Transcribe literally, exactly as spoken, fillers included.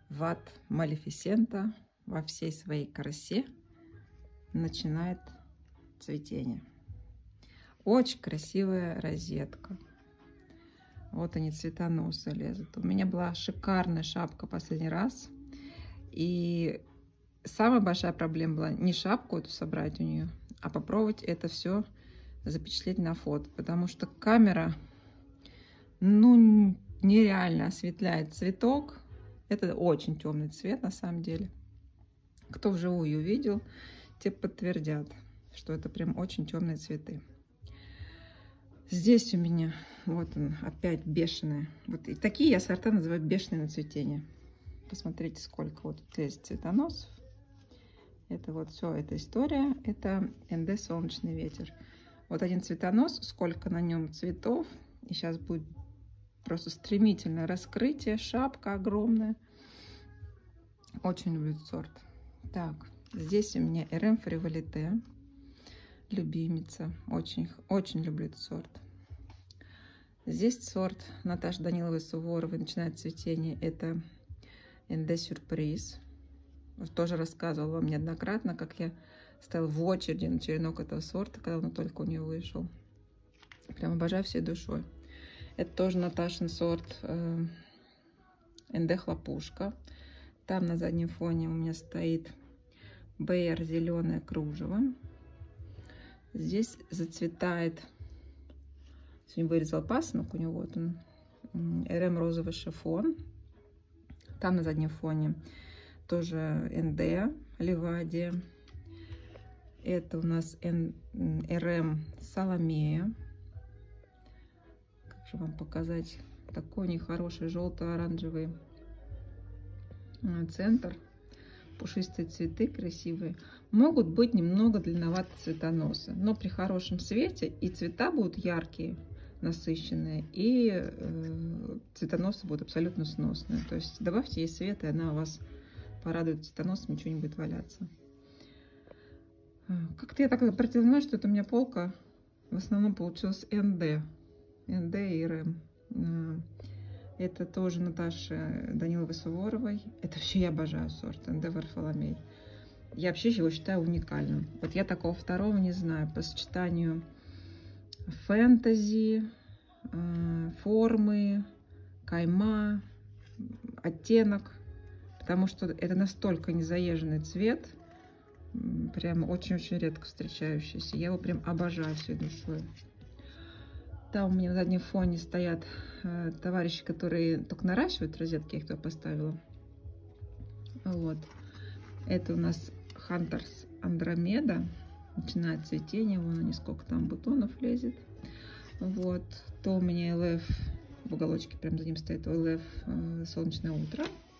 Ват Малефисента во всей своей красе начинает цветение. Очень красивая розетка. Вот они, цветоносы лезут. У меня была шикарная шапка последний раз. И самая большая проблема была не шапку эту собрать у нее, а попробовать это все запечатлеть на фото. Потому что камера, ну, нереально осветляет цветок. Это очень темный цвет на самом деле. Кто вживую видел, те подтвердят, что это прям очень темные цветы. Здесь у меня, вот он, опять бешеные. Вот и такие я сорта называю бешеные на цветение. Посмотрите, сколько вот тут лезет цветоносов. Это вот все, эта история. Это эн дэ «Солнечный ветер». Вот один цветонос, сколько на нем цветов. И сейчас будет просто стремительное раскрытие. Шапка огромная. Очень люблю этот сорт. Так, здесь у меня эр эм Фриволите. Любимица. Очень, очень люблю этот сорт. Здесь сорт Наташи Даниловой Суворовой начинает цветение. Это эн дэ Сюрприз. Тоже рассказывала вам неоднократно, как я стояла в очереди на черенок этого сорта, когда он только у нее вышел. Прям обожаю всей душой. Это тоже Наташин сорт э, эн дэ Хлопушка. Там на заднем фоне у меня стоит бэ эр зеленое кружево. Здесь зацветает, сегодня вырезал пасынок, у него вот он, эр эм розовый шифон. Там на заднем фоне тоже эн дэ Ливадия. Это у нас эр эм Соломея. Как же вам показать? Такой нехороший желто-оранжевый центр. Пушистые цветы красивые. Могут быть немного длинноваты цветоносы, но при хорошем свете и цвета будут яркие, насыщенные, и э, цветоносы будут абсолютно сносные. То есть добавьте ей свет, и она у вас порадует цветоносом, ничего не будет валяться. Как-то я так обратила внимание, что это у меня полка в основном получилась эн дэ. эн дэ и эр эм. Это тоже Наташи Даниловой Суворовой. Это вообще я обожаю сорт эн дэ Варфоломей. Я вообще его считаю уникальным. Вот я такого второго не знаю. По сочетанию фэнтези, формы, кайма, оттенок. Потому что это настолько незаезженный цвет. Прям очень-очень редко встречающийся. Я его прям обожаю всей душой. Там у меня на заднем фоне стоят э, товарищи, которые только наращивают розетки, я их туда поставила. Вот. Это у нас Хантерс Андромеда. Начинает цветение, вон они, сколько там бутонов лезет. Вот. То у меня эл эф, в уголочке прям за ним стоит эл эф э, Солнечное утро.